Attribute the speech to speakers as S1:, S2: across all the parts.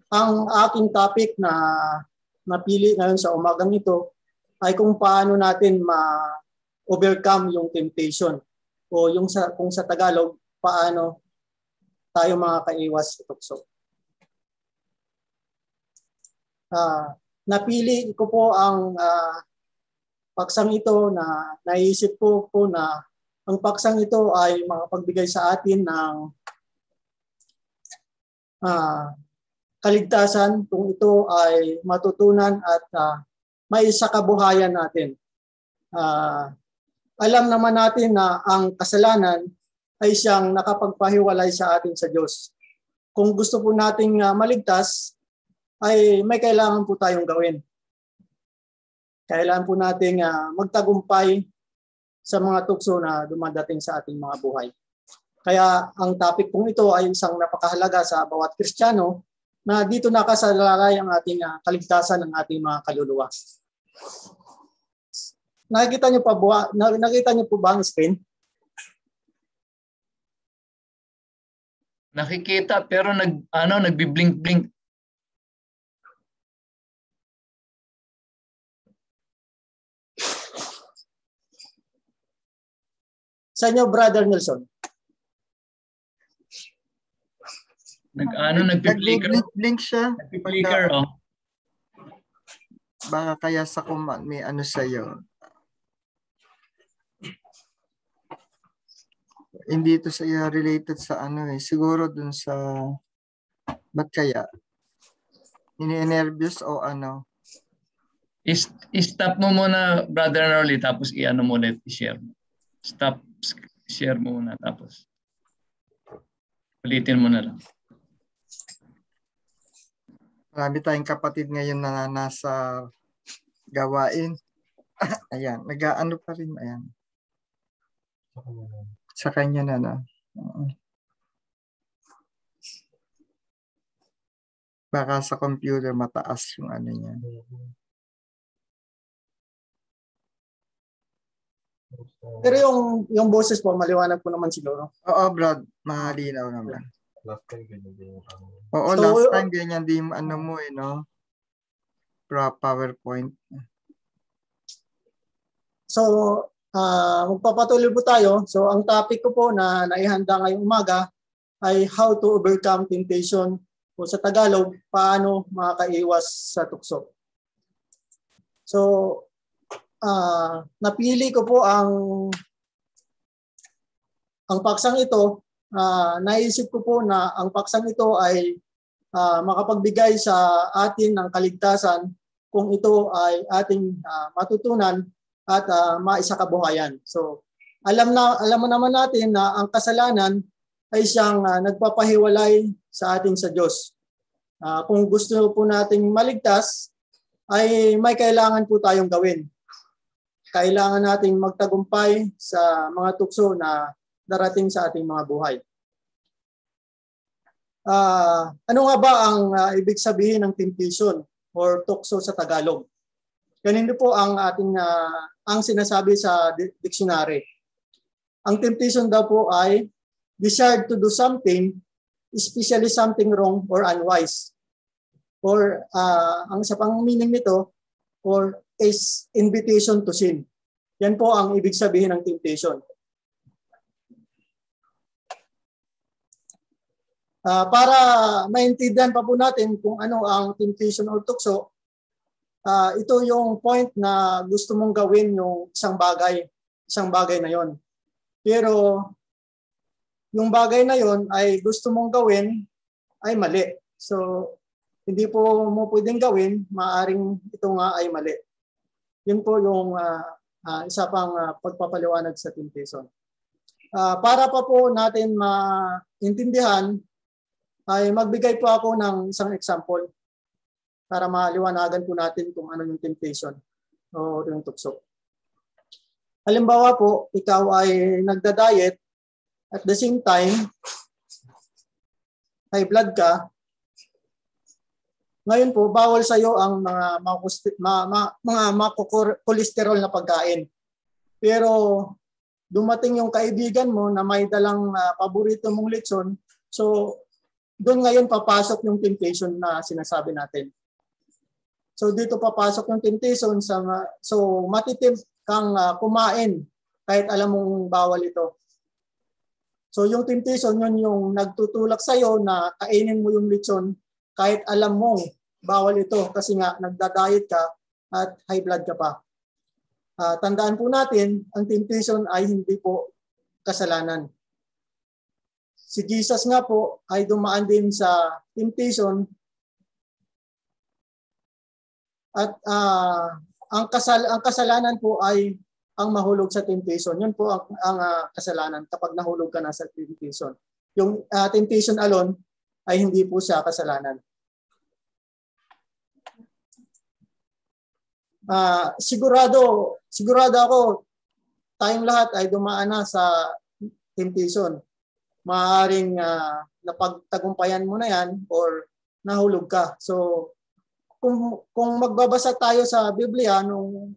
S1: Ang aking topic na napili ngayon sa umagang ito ay kung paano natin ma-overcome yung temptation o kung sa Tagalog, paano tayo makakaiwas sa tukso. Napili ko po ang paksang ito na naisip ko po na ang paksang ito ay makapagbigay sa atin ng kaligtasan kung ito ay matutunan at maisakabuhayan natin. Alam naman natin na ang kasalanan ay siyang nakapagpahiwalay sa atin sa Diyos. Kung gusto po nating maligtas, ay may kailangan po tayong gawin. Kailangan po nating magtagumpay sa mga tukso na dumadating sa ating mga buhay. Kaya ang topic pong ito ay isang napakahalaga sa bawat Kristiyano na dito nakasalalay ang ating kaligtasan ng ating mga kaluluwa. Nakita niyo po ba ang screen?
S2: Nakikita pero nagbi-blink-blink.
S1: Sa inyo, Brother Nelson.
S3: Nag-blink siya.
S2: Nag-flicker, oh.
S3: Baka kaya sa may ano sa'yo. Hindi ito sa'yo related sa ano eh. Siguro dun sa ba't kaya? Ini-nervous o ano?
S2: I-stop mo muna, Brother Norly, tapos i-ano muna, i-share. Stop, share mo muna, tapos ulitin mo na lang.
S3: Marami tayong kapatid ngayon na nasa gawain. Ayan, nag-aano pa rin. Ayan. Sa kanya na na. Baka sa computer mataas yung ano niya.
S1: Pero yung boses po, maliwanag po naman siguro.
S3: Oo, Brad. Malinaw naman. Oo,
S1: So,
S3: last time ganyan din ano mo eh, no? PowerPoint.
S1: So, magpapatuloy po tayo. So, ang topic ko po na naihanda ngayong umaga ay how to overcome temptation o sa Tagalog, paano makakaiwas sa tukso. So, napili ko po ang paksang ito. Naisip ko po na ang paksang ito ay makapagbigay sa atin ng kaligtasan kung ito ay ating matutunan at maisakabuhayan. So, alam mo naman natin na ang kasalanan ay siyang nagpapahiwalay sa atin sa Diyos. Kung gusto po nating maligtas, ay may kailangan po tayong gawin. Kailangan nating magtagumpay sa mga tukso na darating sa ating mga buhay. Ano nga ba ang ibig sabihin ng temptation or tukso sa Tagalog? Ganito po ang ating ang sinasabi sa dictionary. Ang temptation daw po ay desire to do something, especially something wrong or unwise. Or ang isa pang meaning nito, or is invitation to sin. Yan po ang ibig sabihin ng temptation. Para maintindihan pa po natin kung ano ang temptation or tukso, ito yung point na gusto mong gawin yung isang bagay na yon. Pero yung bagay na yon ay gusto mong gawin ay mali. So hindi po mo pwedeng gawin, maaring ito nga ay mali. Yun po yung isa pang pagpapaliwanag sa temptation. Para pa po natin maintindihan, ay magbigay po ako ng isang example para maliwanagan po natin kung ano yung temptation o yung tukso. Halimbawa po, ikaw ay nagda-diet at the same time, high blood ka. Ngayon po, bawal sa iyo ang mga cholesterol na pagkain. Pero dumating yung kaibigan mo na may dalang paborito mong lechon, so doon ngayon papasok yung temptation na sinasabi natin. So dito papasok yung temptation so matitempt kang kumain kahit alam mong bawal ito. So yung temptation yun yung nagtutulak sa iyo na kainin mo yung lechon kahit alam mong bawal ito kasi nga nagda-diet ka at high blood ka pa. Tandaan po natin, ang temptation ay hindi po kasalanan. Si Jesus nga po ay dumaan din sa temptation at ang kasalanan po ay ang mahulog sa temptation. Yun po ang kasalanan kapag nahulog ka na sa temptation. Yung temptation alone ay hindi po siya kasalanan. Sigurado ako tayong lahat ay dumaan na sa temptation. Maaaring napagtagumpayan mo na yan or nahulog ka. So kung magbabasa tayo sa Biblia nung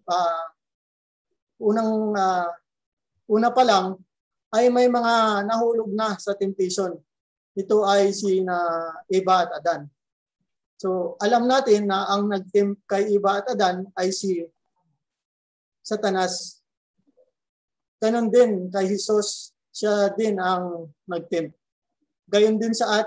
S1: una pa lang ay may mga nahulog na sa temptation. Ito ay sina Eva at Adan. So alam natin na ang nag-tempt kay Eva at Adan ay si Satanas. Ganon din kay Jesus, siya din ang nag-tempt. Gayon din sa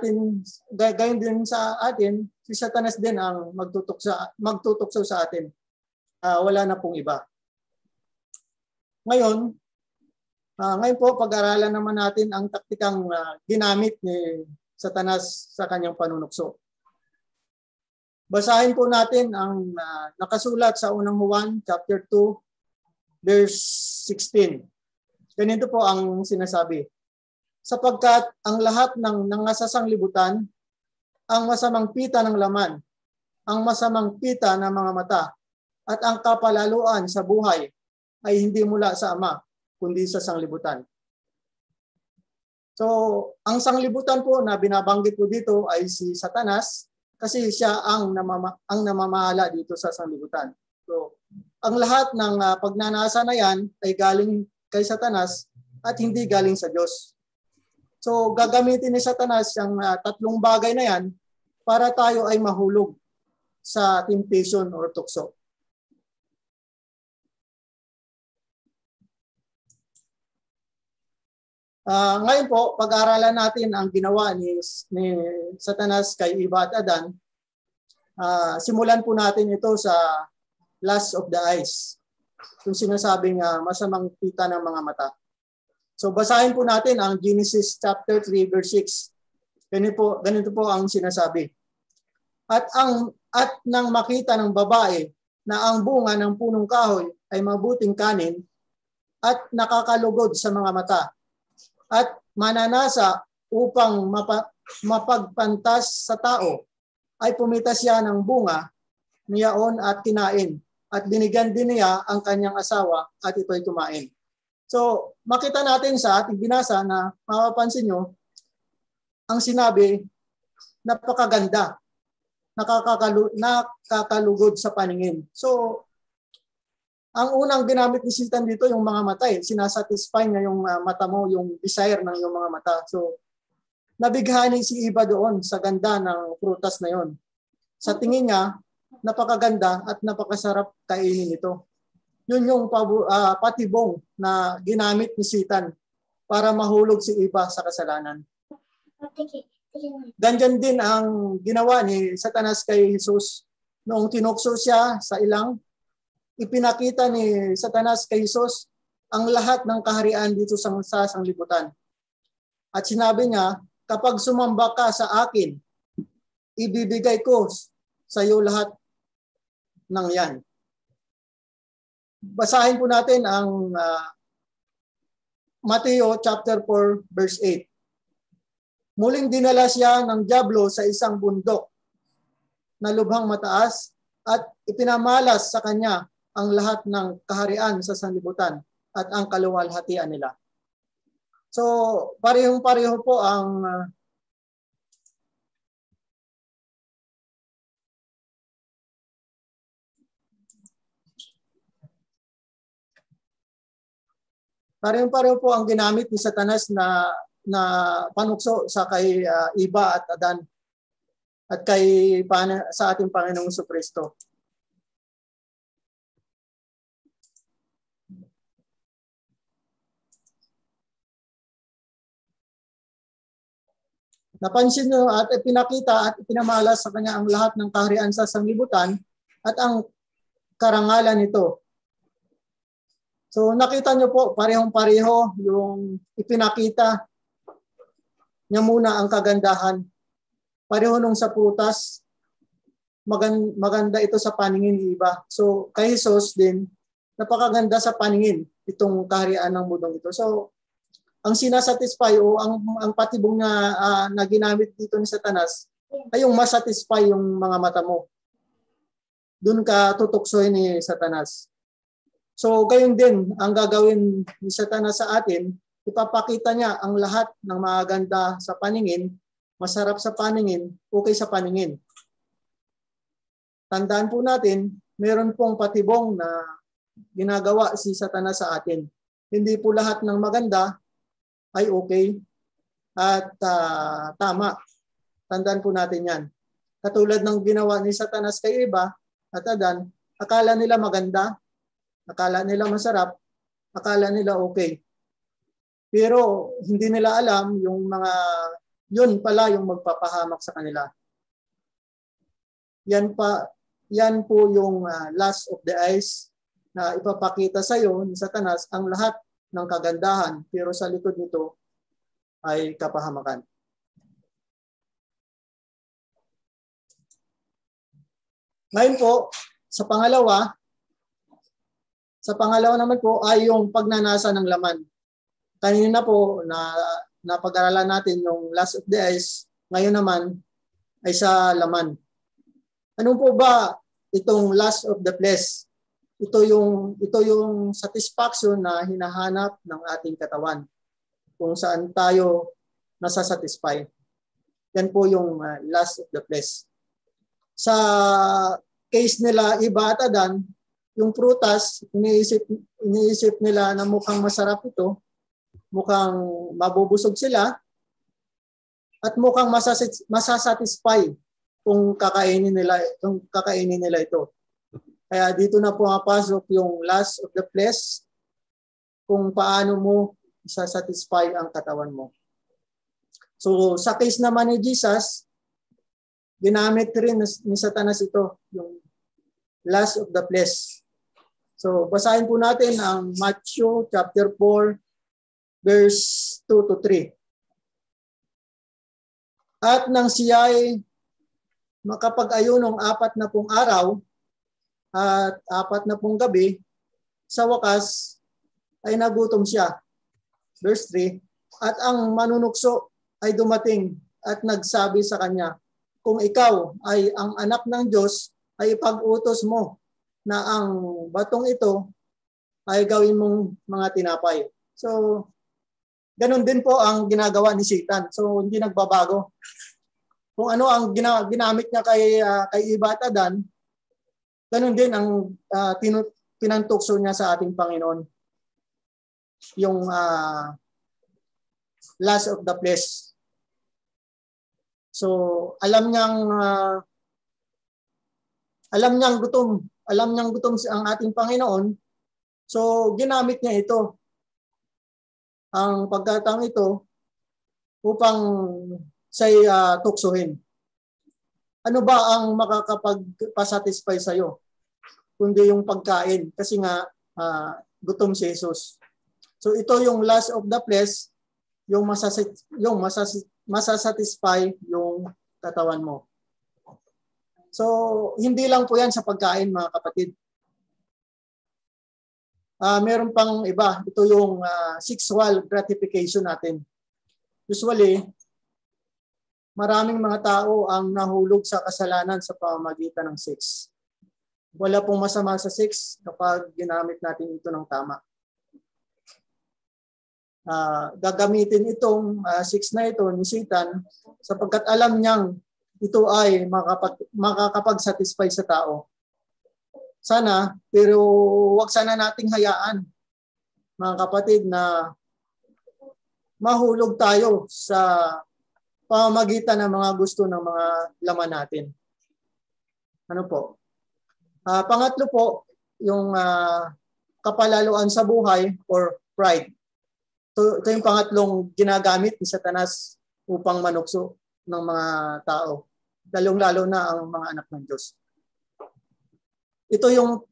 S1: atin, si Satanas din ang magtutukso sa atin. Wala na pong iba. Ngayon po pag-aralan naman natin ang taktikang ginamit ni Satanas sa kanyang panunukso. Basahin po natin ang nakasulat sa unang Juan chapter 2 verse 16. Ganito po ang sinasabi. Sapagkat ang lahat ng nangasasanglibutan, ang masamang pita ng laman, ang masamang pita ng mga mata, at ang kapalaluan sa buhay ay hindi mula sa Ama, kundi sa sanglibutan. So, ang sanglibutan po na binabanggit po dito ay si Satanas kasi siya ang namamahala dito sa sanglibutan. So, ang lahat ng pagnanasa na yan ay galing kay Satanas at hindi galing sa Diyos. So gagamitin ni Satanas ang tatlong bagay na yan para tayo ay mahulog sa temptation or tukso. Ngayon po, pag-aaralan natin ang ginawa ni Satanas kay Eva at Adan. Simulan po natin ito sa lust of the eyes. Yung sinasabing masamang pita ng mga mata. So basahin po natin ang Genesis chapter 3 verse 6. Ganito po ang sinasabi. At nang makita ng babae na ang bunga ng punong kahoy ay mabuting kanin at nakakalugod sa mga mata at mananasa upang mapagpantas sa tao, ay pumitas siya ng bunga niyaon at kinain at binigyan din niya ang kanyang asawa at ito'y kumain. So, makita natin sa ating binasa na mapapansin nyo, ang sinabi, napakaganda, nakakalugod sa paningin. So, ang unang ginamit ni Satan dito yung mga mata. Sinasatisfy niya yung mata mo, yung desire ng yung mga mata. So, nabighani si Eva doon sa ganda ng prutas na yon. Sa tingin niya, napakaganda at napakasarap kainin ito. Yun yung patibong na ginamit ni Satan para mahulog si Eva sa kasalanan. Ganyan din ang ginawa ni Satanas kay Jesus. Noong tinukso siya sa ilang, ipinakita ni Satanas kay Jesus ang lahat ng kaharian dito sa sanglibutan. At sinabi niya, kapag sumamba ka sa akin, ibibigay ko sa iyo lahat ng yan. Basahin po natin ang Mateo chapter 4 verse 8. Muling dinala siya ng dyablo sa isang bundok na lubhang mataas at ipinamalas sa kanya ang lahat ng kaharian sa sanlibutan at ang kaluwalhatian nila. So, parehong-pareho po ang ginamit ni Satanas na na panukso sa kay Eva at Adan at sa ating Panginoong Jesucristo. Napansin nyo at ipinakita at ipinamalas sa kanya ang lahat ng kaharian sa sanglibutan at ang karangalan nito. So nakita nyo po, parehong-pareho yung ipinakita niya muna ang kagandahan. Pareho nung sa prutas, maganda ito sa paningin ni iba. So kay Jesus din, napakaganda sa paningin itong kaharian ng mundong ito. So ang sinasatisfy o ang patibong na ginamit dito ni Satanas ay yung masatisfy yung mga mata mo. Doon ka tutuksoy ni Satanas. So gayon din ang gagawin ni Satanas sa atin, ipapakita niya ang lahat ng maganda sa paningin, masarap sa paningin, okay sa paningin. Tandaan po natin, meron pong patibong na ginagawa si Satanas sa atin. Hindi po lahat ng maganda ay okay at tama. Tandaan po natin yan. Katulad ng ginawa ni Satanas kay Eva at Adan, akala nila maganda, akala nila masarap, akala nila okay. Pero hindi nila alam yung yun pala yung magpapahamak sa kanila. Yan po yung lust of the eyes na ipapakita sa iyo ni Satanas ang lahat ng kagandahan, pero sa likod nito ay kapahamakan. Ngayon po, sa pangalawa naman po ay yung pagnanasa ng laman. Kanina po na napag-aralan natin yung lust of the eyes, ngayon naman ay sa laman. Ano po ba itong lust of the flesh? Ito yung satisfaction na hinahanap ng ating katawan. Kung saan tayo nasasatisfy. Yan po yung lust of the flesh. Sa case nila Eva at Adan, yung prutas, iniisip nila na mukhang masarap ito, mukhang mabubusog sila, at mukhang masasatisfy kung kakainin nila ito. Kaya dito na pumapasok yung lust of the flesh, kung paano mo isasatisfy ang katawan mo. So sa case naman ni Jesus, ginamit rin ni Satanas ito, yung lust of the flesh. So basahin po natin ang Matthew chapter 4, verse 2 to 3. At nang siya'y makapag-ayunong 40 araw, at 40 gabi, sa wakas ay nagutom siya. Verse 3, at ang manunukso ay dumating at nagsabi sa kanya, kung ikaw ay ang anak ng Diyos, ay ipag-utos mo na ang batong ito ay gawin mong mga tinapay. So, ganun din po ang ginagawa ni Satan. So, hindi nagbabago. Kung ano ang ginamit niya kay Eva at Adan, ganun din ang pinantukso niya sa ating Panginoon. Yung lust of the flesh. So, alam niyang gutom ang ating Panginoon. So, ginamit niya ito. Ang pagkataong ito upang siya'y tuksohin. Ano ba ang makakapagpasatisfy sa iyo? Kundi yung pagkain. Kasi nga, gutom si Jesus. So ito yung lust of the flesh, yung masasatisfy yung katawan mo. So hindi lang po yan sa pagkain, mga kapatid. Meron pang iba. Ito yung sexual gratification natin. Usually, maraming mga tao ang nahulog sa kasalanan sa pamamagitan ng sex. Wala pong masama sa sex kapag ginamit natin ito ng tama. Gagamitin itong sex na ito ni Satan sapagkat alam niyang ito ay makakapag-satisfy sa tao. Sana, pero wag sana nating hayaan, mga kapatid, na mahulog tayo sa pamamagitan ng mga gusto ng mga laman natin. Ano po? Pangatlo po, yung kapalaluan sa buhay or pride. Ito yung pangatlong ginagamit ni Satanas upang manukso ng mga tao, lalong-lalo na ang mga anak ng Diyos. Ito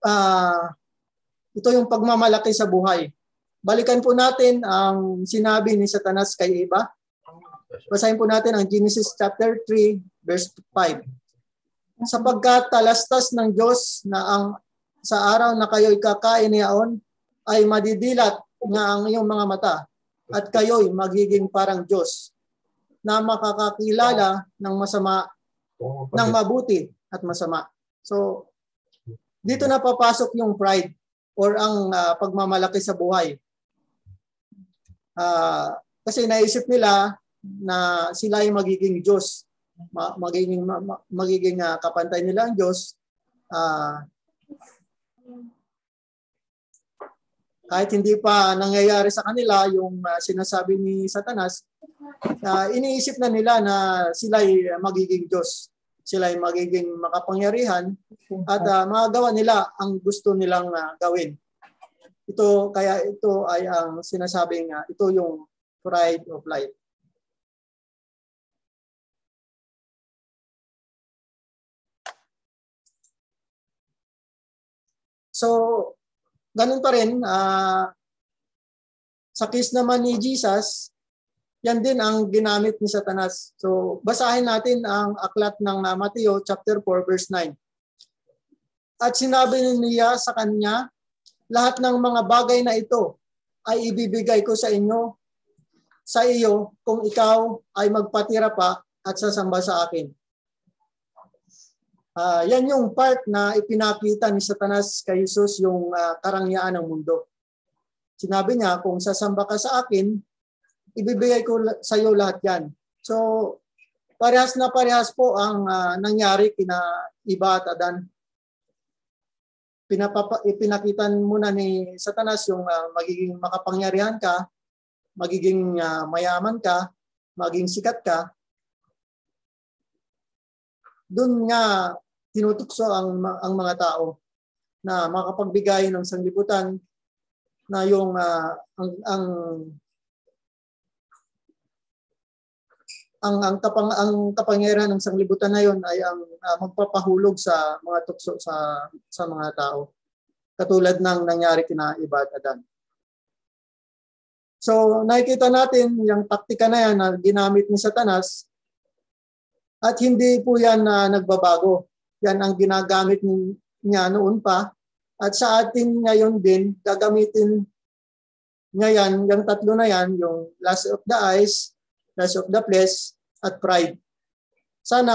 S1: yung pagmamalaki sa buhay. Balikan po natin ang sinabi ni Satanas kay Eva. Basahin po natin ang Genesis chapter 3 verse 5. Sapagkat talastas ng Diyos na sa araw na kayo'y kakain niyaon ay madidilat nga ang iyong mga mata at kayo'y magiging parang Diyos na makakakilala ng masama, ng mabuti at masama. So, dito na papasok yung pride or ang pagmamalaki sa buhay. Kasi naisip nila na sila ay magiging Diyos, magiging kapantay nila ang Diyos. Kahit hindi pa nangyayari sa kanila yung sinasabi ni Satanas, iniisip na nila na sila ay magiging Diyos. Sila ay magiging makapangyarihan at magagawa nila ang gusto nilang gawin. Kaya ito ay ang sinasabing ito yung pride of life. So, ganun pa rin, sa case naman ni Jesus, yan din ang ginamit ni Satanas. So, basahin natin ang aklat ng Mateo chapter 4 verse 9. At sinabi niya sa kanya, lahat ng mga bagay na ito ay ibibigay ko sa iyo kung ikaw ay magpatira pa at sasamba sa akin. Yan yung part na ipinakita ni Satanas kay Jesus, yung karangyaan ng mundo. Sinabi niya, kung sasamba ka sa akin, ibibigay ko sa iyo lahat yan. So, parehas na parehas po ang nangyari kina Eva at Adan. Ipinakita muna ni Satanas yung magiging makapangyarihan ka, magiging mayaman ka, maging sikat ka. Doon nga tinutukso ang mga tao na makapagbigay ng sanglibutan na yung ang kapangyarihan ng sanglibutan na yon ay ang magpapahulog sa mga tukso sa mga tao. Katulad ng nangyari kina Eva at Adan. So nakikita natin yung taktika na yan na ginamit ni Satanas. At hindi po yan nagbabago. Yan ang ginagamit niya noon pa. At sa atin ngayon din, gagamitin niya yan, yung tatlo na yan, yung lust of the eyes, lust of the flesh, at pride. Sana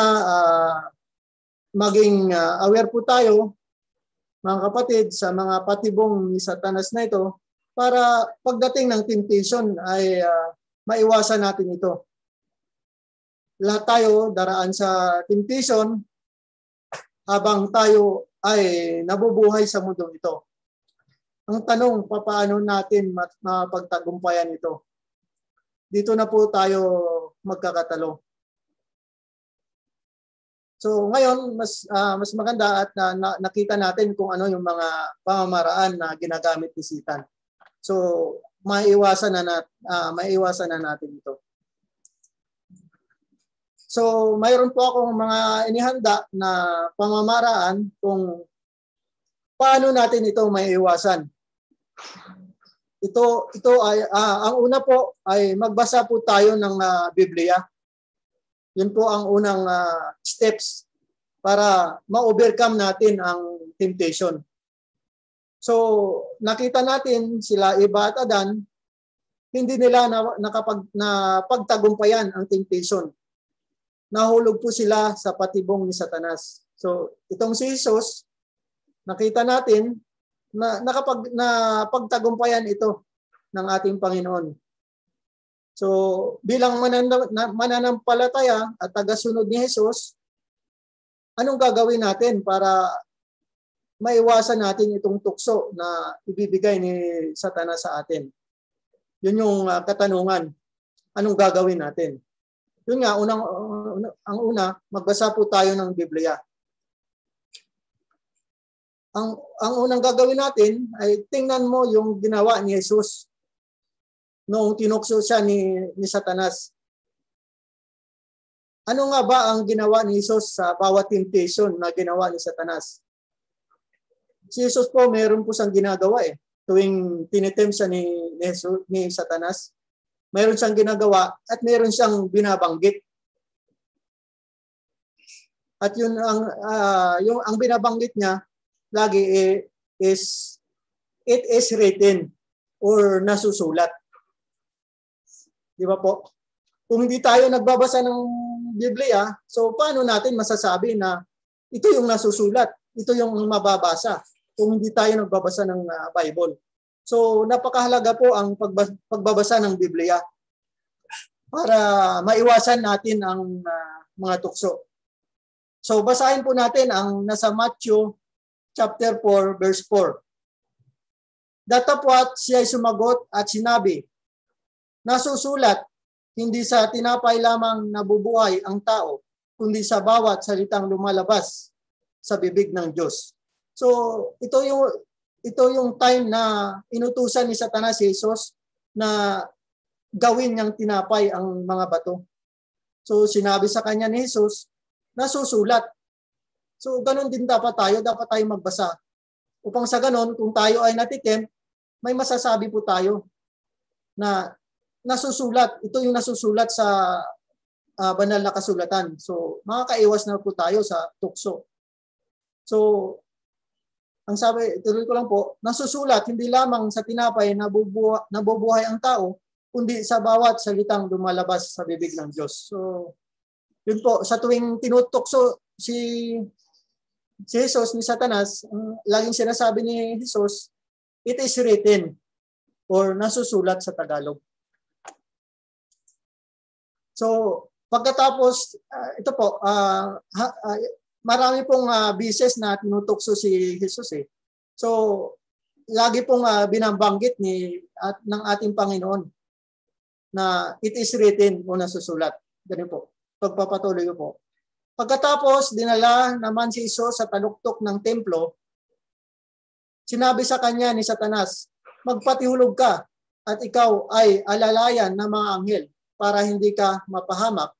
S1: maging aware po tayo, mga kapatid, sa mga patibong ni Satanas na ito, para pagdating ng temptation ay maiwasan natin ito. Lahat tayo daraan sa temptation habang tayo ay nabubuhay sa mundong ito. Ang tanong, paano natin mapagtagumpayan ito? Dito na po tayo magkakatalo. So ngayon, mas maganda at nakita natin kung ano yung mga pamamaraan na ginagamit ni Satan. So maiiwasan na natin ito. So, mayroon po akong mga inihanda na pamamaraan kung paano natin ito maiiwasan. Ito ay ang una po ay magbasa po tayo ng Biblia. Yun po ang unang steps para ma-overcome natin ang temptation. So, nakita natin sila Eva at Adan, hindi nila napagtagumpayan ang temptation. Nahulog po sila sa patibong ni Satanas. So, itong si Jesus, nakita natin na napagtagumpayan ito ng ating Panginoon. So, bilang mananampalataya at tagasunod ni Jesus, anong gagawin natin para maiwasan natin itong tukso na ibibigay ni Satanas sa atin? Yun yung katanungan. anong gagawin natin? Yun nga, ang una, magbasa po tayo ng Biblia. Ang unang gagawin natin ay tingnan mo yung ginawa ni Jesus noong tinukso siya ni Satanas. Ano nga ba ang ginawa ni Jesus sa bawat temptation na ginawa ni Satanas? Si Jesus po, mayroon po siyang ginagawa eh. Tuwing tinitem siya ni Satanas, mayroon siyang ginagawa at mayroon siyang binabanggit. At yun ang binabanggit niya lagi is it is written or nasusulat. Di ba po? Kung hindi tayo nagbabasa ng Biblia, so paano natin masasabi na ito yung nasusulat, ito yung mababasa kung hindi tayo nagbabasa ng Bible. So napakahalaga po ang pagbabasa ng Biblia para maiwasan natin ang mga tukso. So basahin po natin ang nasa Matthew chapter 4 verse 4. Datapwat siya ay sumagot at sinabi, nasusulat, hindi sa tinapay lamang nabubuhay ang tao, kundi sa bawat salitang lumalabas sa bibig ng Diyos. So ito yung time na inutusan ni Satanas si Jesus na gawin niyang tinapay ang mga bato. So sinabi sa kanya ni Jesus, nasusulat. So ganun din dapat tayo magbasa. Upang sa ganun, kung tayo ay natikim, may masasabi po tayo na nasusulat. Ito yung nasusulat sa banal na kasulatan. So makakaiwas na po tayo sa tukso. So ang sabi, tuloy ko lang po, nasusulat hindi lamang sa tinapay nabubuhay ang tao, kundi sa bawat salitang lumalabas sa bibig ng Diyos. So yun po, sa tuwing tinutokso si Jesus ni Satanas, laging sinasabi ni Jesus, it is written or nasusulat sa Tagalog. So, pagkatapos, ito po, marami pong bises na tinutokso si Jesus eh. So, lagi pong binabanggit ng ating Panginoon na it is written o nasusulat. Ganun po. Pagpapatuloy ko po. Pagkatapos, dinala naman si Jesus sa taluktok ng templo, sinabi sa kanya ni Satanas, magpatihulog ka at ikaw ay alalayan ng mga anghel para hindi ka mapahamak.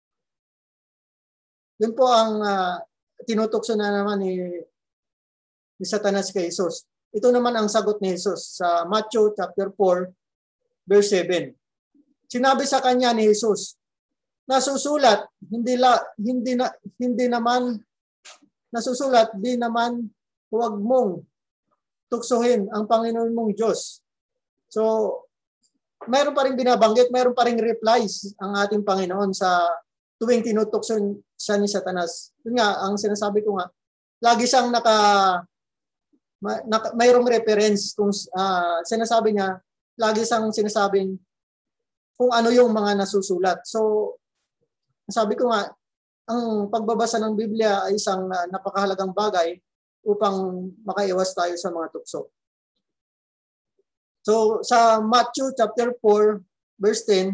S1: Yun po ang tinutokso na naman ni Satanas kay Jesus. Ito naman ang sagot ni Jesus sa Matthew chapter 4, verse 7. Sinabi sa kanya ni Jesus, nasusulat, hindi naman nasusulat, di naman huwag mong tuksohin ang Panginoon mong Diyos. So, mayroon pa rin binabanggit, mayroon pa rin replies ang ating Panginoon sa tuwing tinutokso siya ni Satanas. Yun nga, ang sinasabi ko nga, lagi siyang mayroong reference kung sinasabi niya, lagi siyang sinasabing kung ano yung mga nasusulat. So, sabi ko nga, ang pagbabasa ng Biblia ay isang napakahalagang bagay upang makaiwas tayo sa mga tukso. So, sa Matthew chapter 4, verse 10,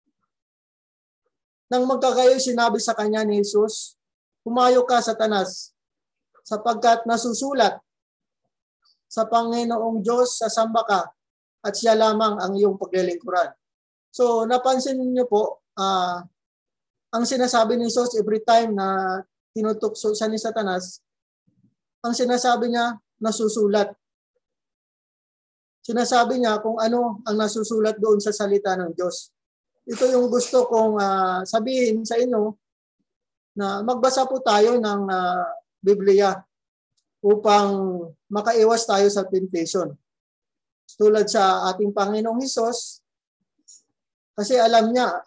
S1: nang magkagayo sinabi sa kanya ni Jesus, humayo ka, Satanas, sapagkat nasusulat, sa Panginoong Diyos sasamba ka, at siya lamang ang iyong paglilingkuran. So, napansin niyo po, ang sinasabi ni Jesus every time na tinutokso siya ni Satanas, ang sinasabi niya, nasusulat. Sinasabi niya kung ano ang nasusulat doon sa salita ng Diyos. Ito yung gusto kong sabihin sa inyo na magbasa po tayo ng Biblia upang makaiwas tayo sa temptation. Tulad sa ating Panginoong Hesus, kasi alam niya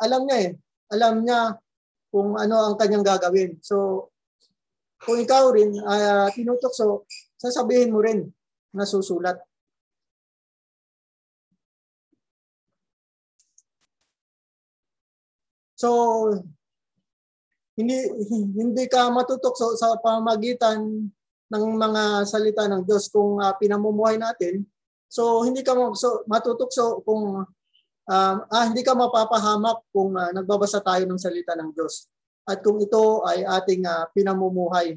S1: kung ano ang kanyang gagawin. So, kung ikaw rin tinutokso, sasabihin mo rin nasusulat. So, hindi ka matutokso sa pamamagitan ng mga salita ng Diyos kung pinamumuhay natin. So, hindi ka matutokso kung Hindi ka mapapahamak kung nagbabasa tayo ng salita ng Diyos. At kung ito ay ating pinamumuhay.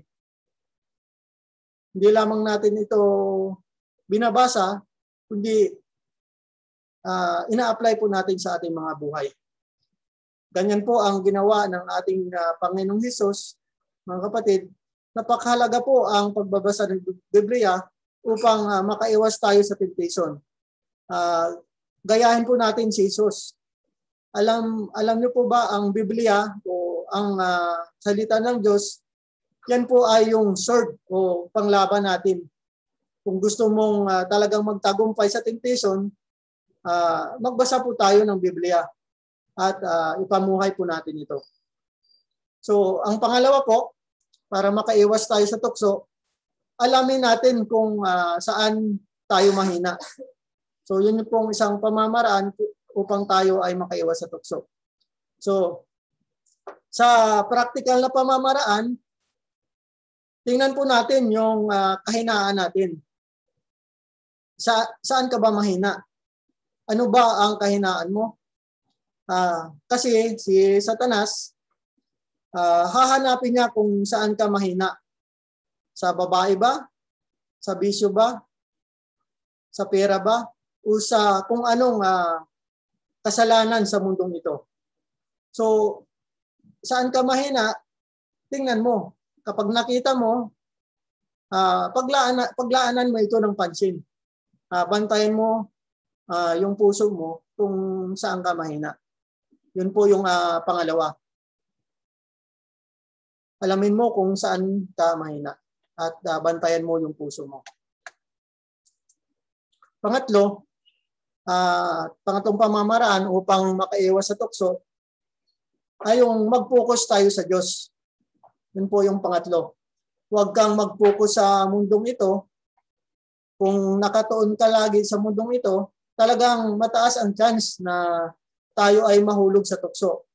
S1: Hindi lamang natin ito binabasa, kundi ina-apply po natin sa ating mga buhay. Ganyan po ang ginawa ng ating Panginoong Hesus, mga kapatid. Napakahalaga po ang pagbabasa ng Biblia upang makaiwas tayo sa temptation. Gayahin po natin si Hesus. Alam niyo po ba ang Biblia o ang salita ng Diyos, yan po ay yung sword o panglaban natin. Kung gusto mong talagang magtagumpay sa temptation, magbasa po tayo ng Biblia at ipamuhay po natin ito. So, ang pangalawa po, para makaiwas tayo sa tukso, alamin natin kung saan tayo mahina. So, yun yung pong isang pamamaraan upang tayo ay makaiwas sa tukso. So, sa practical na pamamaraan, tingnan po natin yung kahinaan natin. Saan ka ba mahina? Ano ba ang kahinaan mo? Kasi si Satanas, hahanapin niya kung saan ka mahina. Sa babae ba? Sa bisyo ba? Sa pera ba? O sa kung anong kasalanan sa mundong ito. So, saan ka mahina? Tingnan mo. Kapag nakita mo, paglaanan mo ito ng pansin. Bantayan mo yung puso mo kung saan ka mahina. Yun po yung pangalawa. Alamin mo kung saan ka mahina at bantayan mo yung puso mo. Pangatlong pamamaraan upang makaiwas sa tukso ay yung mag-focus tayo sa Diyos. Yun po yung pangatlo. Huwag kang mag-focus sa mundong ito. Kung nakatuon ka lagi sa mundong ito, talagang mataas ang chance na tayo ay mahulog sa tukso.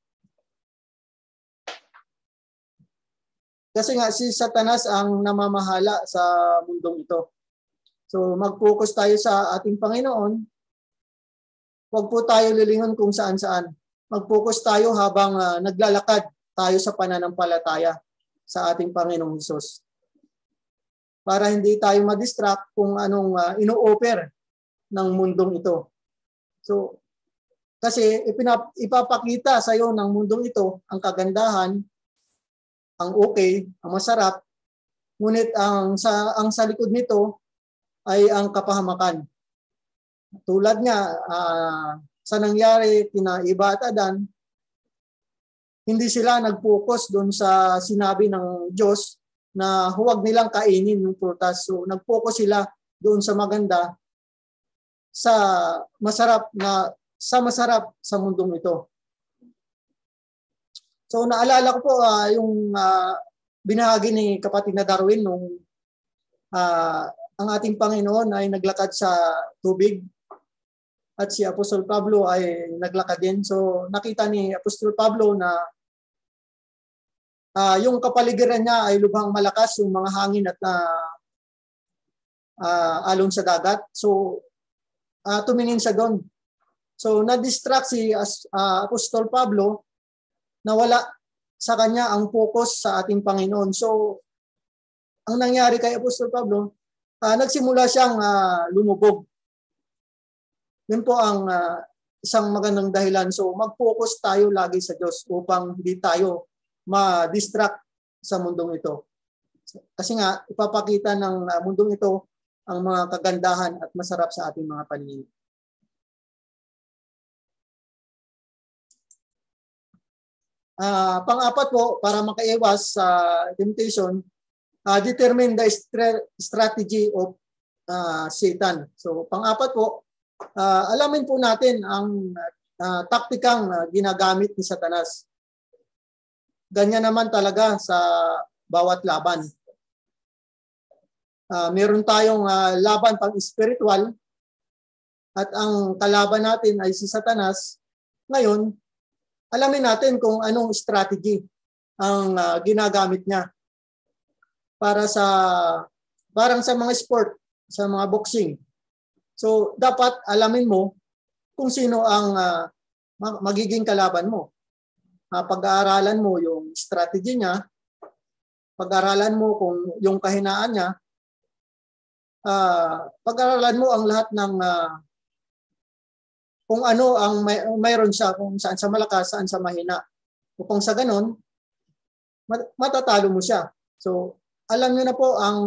S1: Kasi nga si Satanas ang namamahala sa mundong ito. So mag-focus tayo sa ating Panginoon. Huwag po tayo lilingon kung saan-saan. Mag-focus tayo habang naglalakad tayo sa pananampalataya sa ating Panginoong Hesus. Para hindi tayo ma-distract kung anong ino-offer ng mundong ito. So, kasi ipapakita sa iyo ng mundong ito ang kagandahan, ang okay, ang masarap, ngunit ang sa likod nito ay ang kapahamakan. Tulad nga sa nangyari kina Eva at Adan, hindi sila nag-focus doon sa sinabi ng Diyos na huwag nilang kainin yung prutas. So nag-focus sila doon sa maganda, sa masarap sa mundong ito. So naalala ko po yung binahagi ni kapatid na Darwin nung ang ating Panginoon ay naglakad sa tubig at si Apostol Pablo ay naglakad din. So nakita ni Apostol Pablo na yung kapaligiran niya ay lubhang malakas, yung mga hangin at alon sa dagat. So tumingin siya doon. So na-distract si Apostol Pablo na wala sa kanya ang focus sa ating Panginoon. So ang nangyari kay Apostol Pablo, nagsimula siyang lumubog. Yun po ang isang magandang dahilan. So mag-focus tayo lagi sa Diyos upang hindi tayo ma-distract sa mundong ito. Kasi nga, ipapakita ng mundong ito ang mga kagandahan at masarap sa ating mga paningin. Pang-apat po, para makaiwas sa temptation, determine the strategy of Satan. So, pang-apat po, alamin po natin ang taktikang ginagamit ni Satanas. Ganyan naman talaga sa bawat laban. Meron tayong laban pang-spiritual at ang kalaban natin ay si Satanas. Ngayon, alamin natin kung anong strategy ang ginagamit niya parang sa mga sport, sa mga boxing. So, dapat alamin mo kung sino ang magiging kalaban mo. Pag-aaralan mo yung strategy niya, pag-aaralan mo kung yung kahinaan niya, pag-aaralan mo ang lahat ng kung ano ang mayroon siya, kung saan sa malakas, saan sa mahina. Upang sa ganon, matatalo mo siya. So, alam niyo na po ang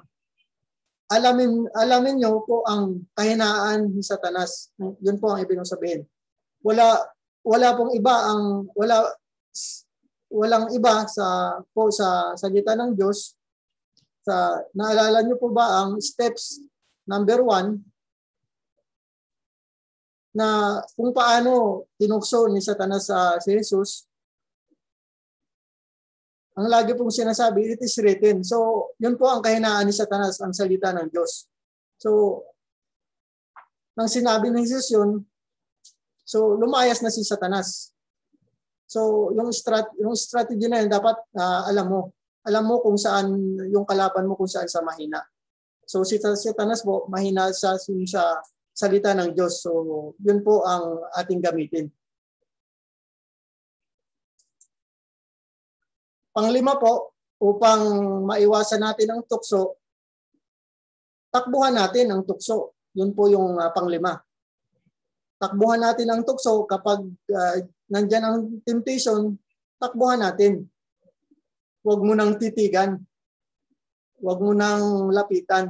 S1: alamin niyo po ang kahinaan ni Satanas. Yun po ang ibig sabihin. Wala pong iba walang iba sa salita ng Diyos. Naalala niyo po ba ang steps number 1 na kung paano tinukso ni Satanas si Jesus? Ang lagi pong sinasabi, it is written. So, yun po ang kahinaan ni Satanas, ang salita ng Diyos. So, nang sinabi ni Jesus yun, so lumayas na si Satanas. So, yung strategy na yun, dapat alam mo. Alam mo kung saan yung kalaban mo, kung saan sa mahina. So, si Satanas po, mahina sa salita ng Diyos. So, yun po ang ating gamitin. Panglima po, upang maiwasan natin ang tukso, takbuhan natin ang tukso. Yun po yung panglima. Takbuhan natin ang tukso kapag nandyan ang temptation, takbuhan natin. Huwag mo nang titigan. Huwag mo nang lapitan.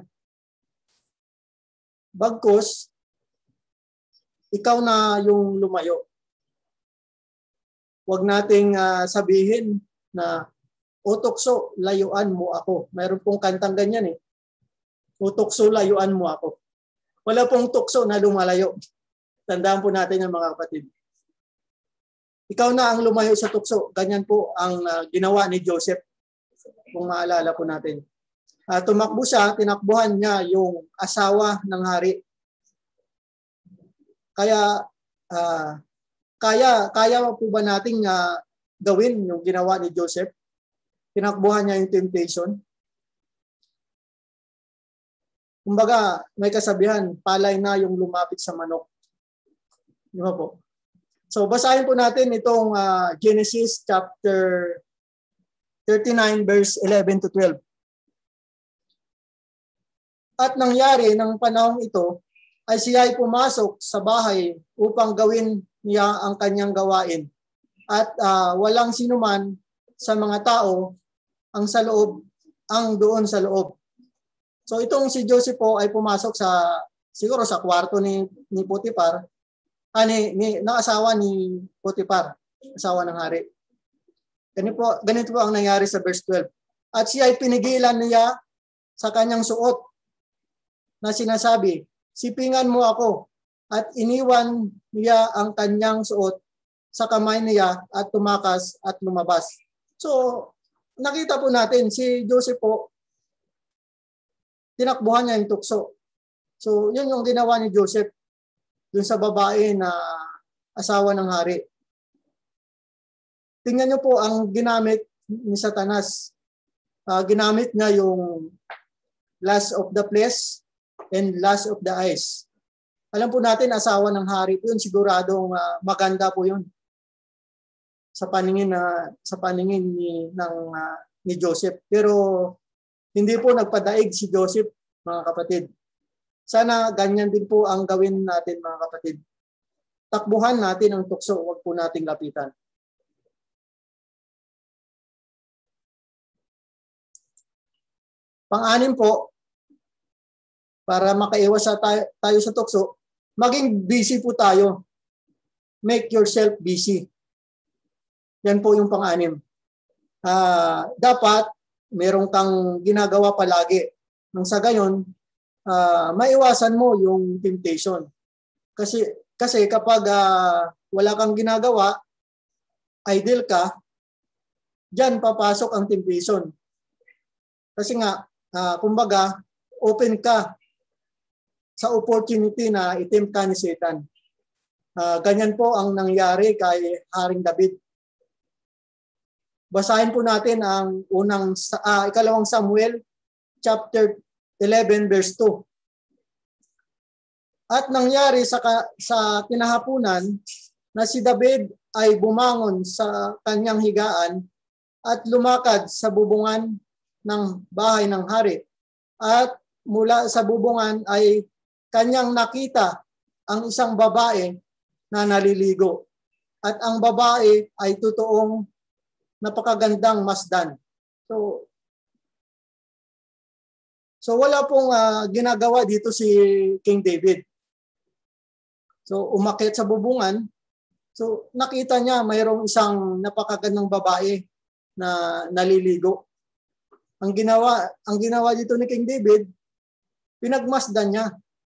S1: Bagkus, ikaw na yung lumayo. Huwag nating sabihin na o tukso, layuan mo ako. Mayroon pong kantang ganyan eh. O tukso, layuan mo ako. Wala pong tukso na lumalayo. Tandaan po natin yung mga kapatid. Ikaw na ang lumayo sa tukso. Ganyan po ang ginawa ni Joseph. Kung maalala po natin. Tumakbo siya, tinakbuhan niya yung asawa ng hari. Kaya, kaya po ba nating gawin yung ginawa ni Joseph? Tinakbuhan niya yung temptation. Kumbaga, may kasabihan, palay na yung lumapit sa manok. Di ba po? So, basahin po natin itong Genesis chapter 39 verse 11 to 12. At nangyari ng panahong ito, ay siya ay pumasok sa bahay upang gawin niya ang kanyang gawain. At walang sinuman sa mga tao ang doon sa loob. So itong si Joseph po ay pumasok siguro sa kwarto ni Potiphar, ng asawa ni Potiphar, asawa ng hari. Ganito po ang nangyari sa verse 12. At siya ay pinigilan niya sa kanyang suot na sinasabi, sipingan mo ako, at iniwan niya ang kanyang suot sa kamay niya at tumakas at lumabas. So, nakita po natin, si Joseph po, tinakbuhan niya yung tukso. So, yun yung ginawa ni Joseph dun sa babae na asawa ng hari. Tingnan niyo po ang ginamit ni Satanas. Ginamit niya yung lust of the flesh and lust of the eyes. Alam po natin, asawa ng hari po yun, siguradong maganda po yun sa paningin ni Joseph. Pero hindi po nagpadaig si Joseph, mga kapatid. Sana ganyan din po ang gawin natin, mga kapatid. Takbuhan natin ang tukso, huwag po nating lapitan. Pang-anim po, para makaiwas tayo sa tukso, maging busy po tayo. Make yourself busy. Yan po yung pang-anim. Dapat meron kang ginagawa palagi. Nang sa gayon, maiwasan mo yung temptation. Kasi kapag wala kang ginagawa, idle ka, diyan papasok ang temptation. Kasi nga, kumbaga, open ka sa opportunity na itempt ka ni Satan. Ganyan po ang nangyari kay Haring David. Basahin po natin ang ikalawang Samuel chapter 11 verse 2. At nangyari sa kinahapunan na si David ay bumangon sa kanyang higaan at lumakad sa bubungan ng bahay ng hari. At mula sa bubungan ay kanyang nakita ang isang babae na naliligo. At ang babae ay totoong napakagandang masdan. So wala pong ginagawa dito si King David. So umakyat sa bubungan. So nakita niya mayroong isang napakagandang babae na naliligo. Ang ginawa dito ni King David, pinagmasdan niya.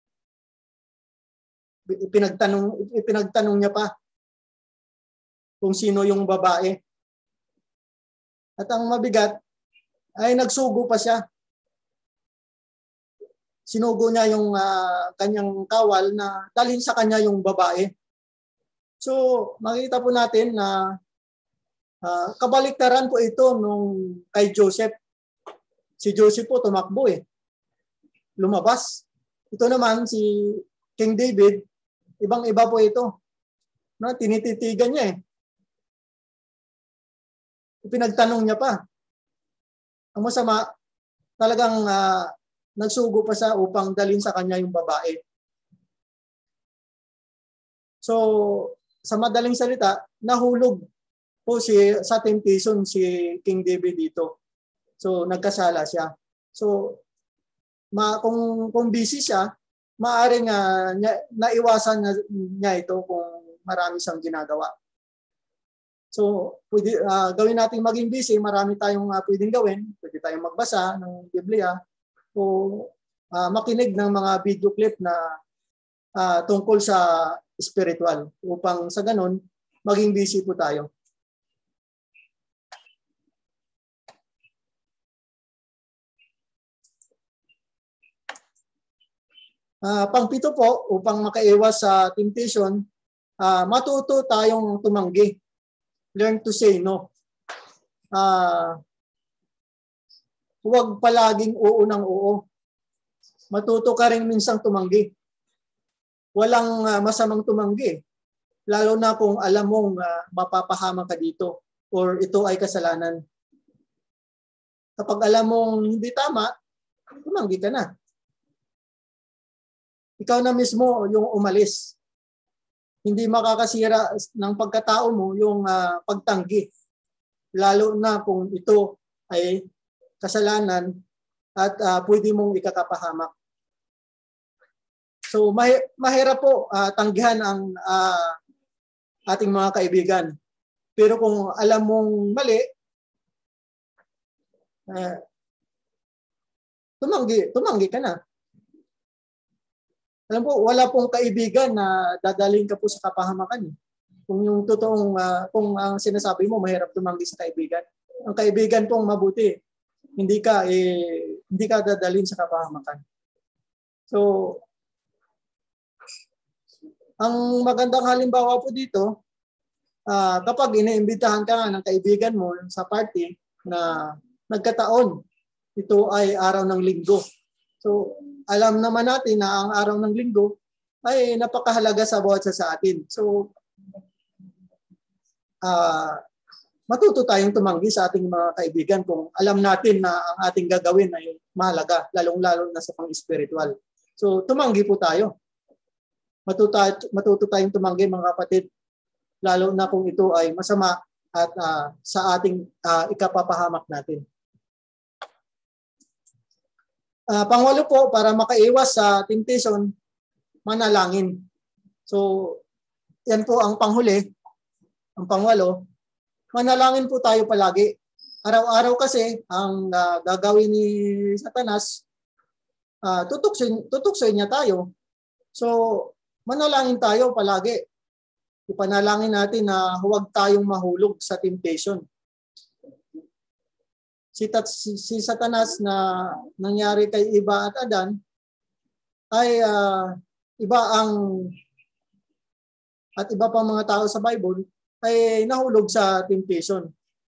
S1: Ipinagtanong niya pa kung sino yung babae. At ang mabigat ay nagsugo pa siya. Sinugo niya yung kanyang kawal na dalhin sa kanya yung babae. So makita po natin na kabaliktaran po ito nung kay Joseph. Si Joseph po tumakbo lumabas. Ito naman si King David, ibang-iba po ito. No, tinititigan niya Pinagtanong niya pa. Ang masama, talagang nagsugo pa siya upang dalhin sa kanya yung babae. So, sa madaling salita, nahulog po sa temptation si King David dito. So, nagkasala siya. So, kung busy siya, maaaring naiwasan niya ito kung marami siyang ginagawa. So, gawin natin maging busy, marami tayong pwedeng gawin. Pwede tayong magbasa ng Biblia o makinig ng mga video clip na tungkol sa spiritual upang sa ganun, maging busy po tayo. Pangpito po, upang makaiwas sa temptation, matuto tayong tumanggi. Learn to say no. Huwag palaging oo ng oo. Matuto ka rin minsang tumanggi. Walang masamang tumanggi. Lalo na kung alam mong mapapahama ka dito or ito ay kasalanan. Kapag alam mong hindi tama, tumanggi ka na. Ikaw na mismo yung umalis. Hindi makakasira ng pagkatao mo yung pagtanggi. Lalo na kung ito ay kasalanan at pwede mong ikakapahamak. So mahirap po tanggihan ang ating mga kaibigan. Pero kung alam mong mali, tumanggi ka na. Alam po, wala pong kaibigan na dadaling ka po sa kapahamakan. Kung yung totoong, kung ang sinasabi mo, mahirap tumanggi sa kaibigan. Ang kaibigan pong mabuti, hindi ka dadalhin sa kapahamakan. So, ang magandang halimbawa po dito, kapag iniimbitahan ka ng kaibigan mo sa party na nagkataon, ito ay araw ng linggo. So, alam naman natin na ang araw ng linggo ay napakahalaga sa bawat sa atin. So, matuto tayong tumanggi sa ating mga kaibigan kung alam natin na ang ating gagawin ay mahalaga, lalong-lalo na sa pang-spiritual. So, tumanggi po tayo. Matuto tayong tumanggi mga kapatid, lalo na kung ito ay masama at sa ating ikapapahamak natin. Pangwalo po, para makaiwas sa temptation, manalangin. So, yan po ang panghuli. Ang pangwalo, manalangin po tayo palagi. Araw-araw kasi, ang gagawin ni Satanas, tutuksoy niya tayo. So, manalangin tayo palagi. Ipanalangin natin na huwag tayong mahulog sa temptation. Si Satanas na nangyari kay Eva at Adan ay iba pang mga tao sa Bible ay nahulog sa temptation.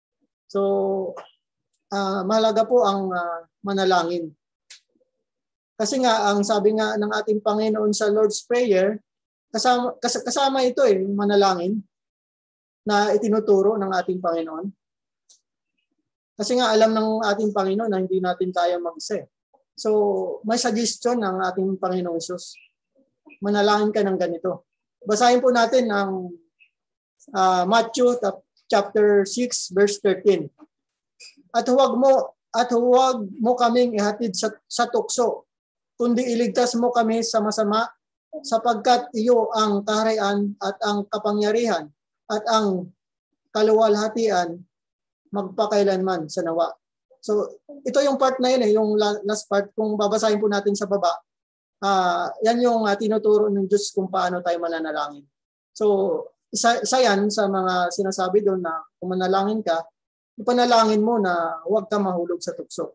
S1: So mahalaga po ang manalangin. Kasi nga, ang sabi nga ng ating Panginoon sa Lord's Prayer, kasama ito yung manalangin na itinuturo ng ating Panginoon. Kasi nga alam ng ating Panginoon na hindi natin kaya mag-isa. So, may suggestion ng ating Panginoong Hesus. Manalangin ka ng ganito. Basahin po natin ang Matthew chapter 6 verse 13. At huwag mo kaming ihatid sa tukso, kundi iligtas mo kami sa masama, sapagkat iyo ang kaharian at ang kapangyarihan at ang kaluwalhatian magpakailanman sa nawa. So, ito yung part na yun yung last part. Kung babasahin po natin sa baba, yan yung tinuturo ng Diyos kung paano tayo mananalangin. So, isa yan sa mga sinasabi doon na kung manalangin ka, ipanalangin mo na huwag ka mahulog sa tukso.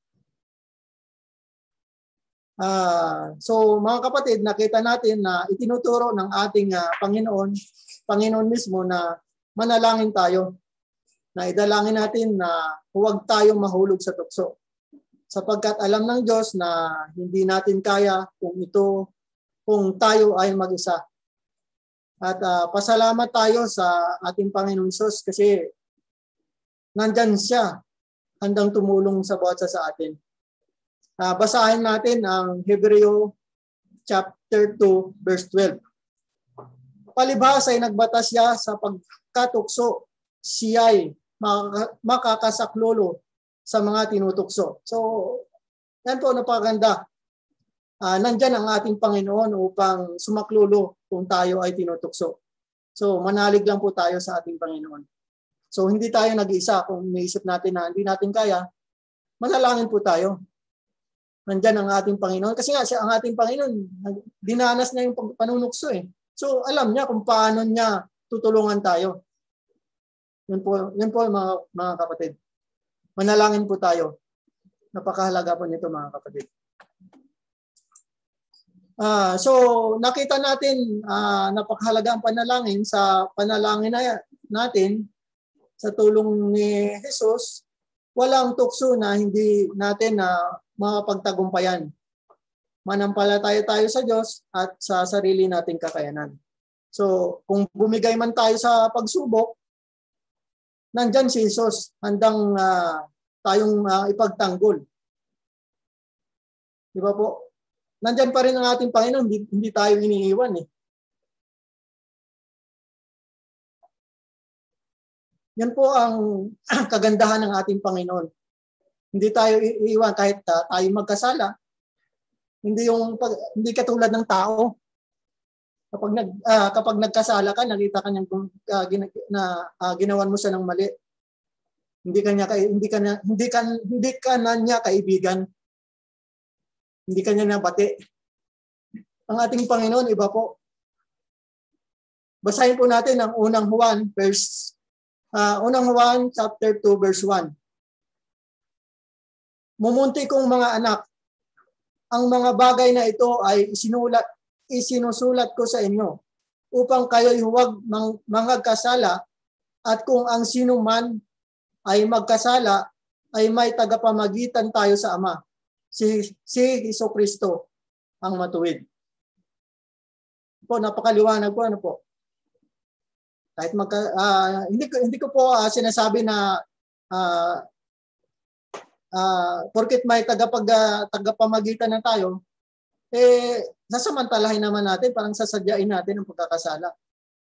S1: So, mga kapatid, nakita natin na itinuturo ng ating Panginoon mismo na manalangin tayo. Na idalangin natin na huwag tayong mahulog sa tukso. Sapagkat alam ng Diyos na hindi natin kaya kung tayo ay mag-isa. At pasalamat tayo sa ating Panginoon Hesus kasi nandyan siya handang tumulong sa bawat sa atin. Basahin natin ang Hebreo chapter 2 verse 12. Palibhas ay nagbatas siya sa pagkatukso, siya'y makakasaklolo sa mga tinutukso. So, yan po, napakaganda. Nandyan ang ating Panginoon upang sumaklolo kung tayo ay tinutukso. So, manalig lang po tayo sa ating Panginoon. So, hindi tayo nag-iisa. Kung naisip natin na hindi natin kaya, manalangin po tayo. Nandyan ang ating Panginoon. Kasi nga, ang ating Panginoon, dinanas niya yung panunukso eh. So, alam niya kung paano niya tutulungan tayo. Yun po mga kapatid. Manalangin po tayo. Napakahalaga po nito mga kapatid. So nakita natin napakahalaga ang panalangin sa panalangin natin sa tulong ni Jesus. Walang tukso na hindi natin mapagtagumpayan. Manampalataya tayo sa Diyos at sa sarili nating kakayanan. So kung bumigay man tayo sa pagsubok, nandyan si Jesus, handang tayong ipagtanggol. Di ba po? Nandyan pa rin ang ating Panginoon, hindi tayo iniiwan eh. Yan po ang kagandahan ng ating Panginoon. Hindi tayo iiwan kahit tayo magkasala. Hindi katulad ng tao. Kapag nagkasala ka, nakita ka niyang ginawan mo siya ng mali. Hindi ka na niya kaibigan. Hindi ka niya nabati. Ang ating Panginoon, iba po. Basahin po natin ang unang Juan chapter 2 verse 1. Mumunti kong mga anak, ang mga bagay na ito ay isinusulat ko sa inyo upang kayo'y huwag mangagkasala, at kung ang sino man ay magkasala ay may tagapamagitan tayo sa Ama, si Hesukristo ang matuwid. Po, napakaliwanag po, ano po. Kahit hindi ko po sinasabi na porket may tagapamagitan na tayo, sasamantalahin naman natin, parang sasadyain natin ang pagkakasala.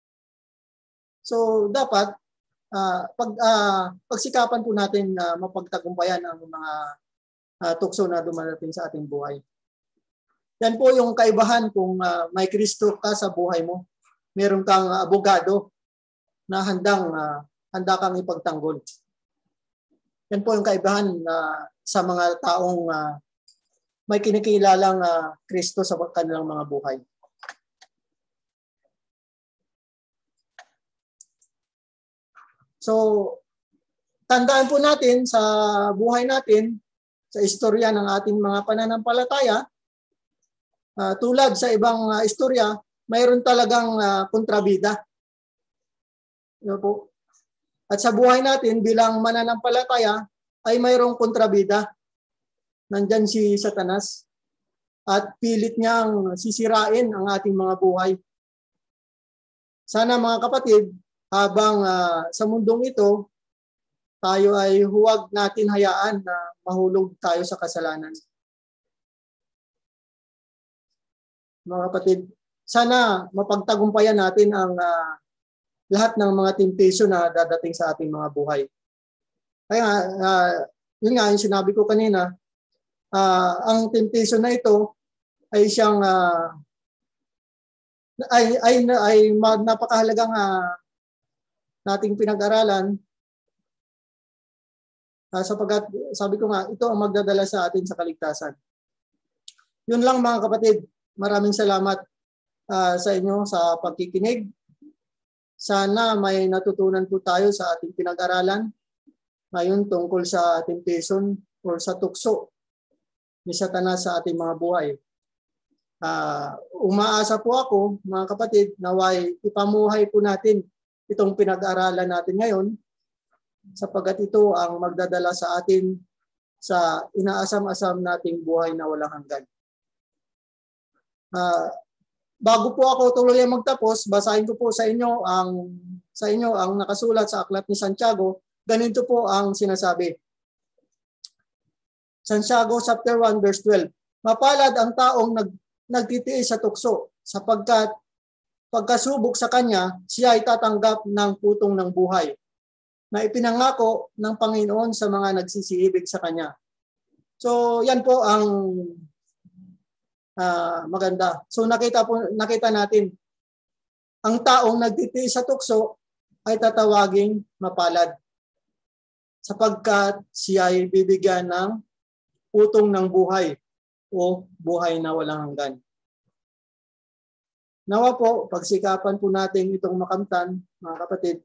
S1: So, dapat, pagsikapan po natin na mapagtagumpayan ang mga tukso na dumarating sa ating buhay. Yan po yung kaibahan kung may Kristo ka sa buhay mo. Meron kang abogado na handa kang ipagtanggol. Yan po yung kaibahan sa mga taong may kinikilalang Kristo sa kanilang mga buhay. So, tandaan po natin sa buhay natin, sa istorya ng ating mga pananampalataya, tulad sa ibang istorya, mayroon talagang kontrabida. Po. At sa buhay natin bilang mananampalataya ay mayroong kontrabida. Nandyan si Satanas. at pilit niyang sisirain ang ating mga buhay. Sana mga kapatid, habang sa mundong ito, tayo ay huwag natin hayaan na mahulog tayo sa kasalanan. Mga kapatid, sana mapagtagumpayan natin ang lahat ng mga temptation na dadating sa ating mga buhay. Kaya yun nga yung sinabi ko kanina, ang temptation na ito ay siyang napakahalagang nating pinag-aralan sapagkat sabi ko nga, ito ang magdadala sa atin sa kaligtasan. Yun lang mga kapatid. Maraming salamat sa inyo sa pagkikinig. Sana may natutunan po tayo sa ating pinag-aralan ngayon tungkol sa temptation or sa tukso ni Satanas sa ating mga buhay. Umaasa po ako, mga kapatid, naway ipamuhay po natin itong pinag-aralan natin ngayon sapagkat ito ang magdadala sa atin sa inaasam-asam nating buhay na walang hanggan. Bago po ako tuloy magtapos, basahin ko po sa inyo ang nakasulat sa Aklat ni Santiago. Ganito po ang sinasabi. Santiago chapter 1 verse 12. Mapalad ang taong nagtitiis sa tukso, sapagkat pagkasubok sa kanya, siya ay tatanggap ng putong ng buhay na ipinangako ng Panginoon sa mga nagsisiibig sa kanya. So yan po ang maganda. So nakita natin ang taong nagtitiis sa tukso ay tatawaging mapalad sapagkat siya ay bibigyan ng putong ng buhay o buhay na walang hanggan. Nawa po, pagsikapan po natin itong makamtan, mga kapatid,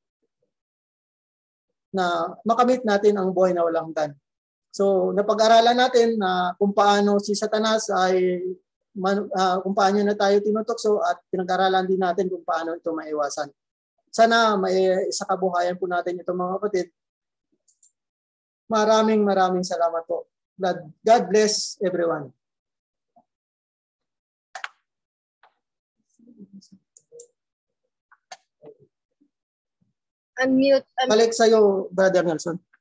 S1: na makamit natin ang buhay na walang hanggan. So, napag-aralan natin na kung paano si Satanas ay kung paano na tayo tinutokso at pinag-aralan din natin kung paano ito maiwasan. Sana may sa kabuhayan po natin ito mga kapatid. Maraming salamat po. God bless everyone.
S4: Unmute.
S1: Balik sa'yo, Brother Nelson.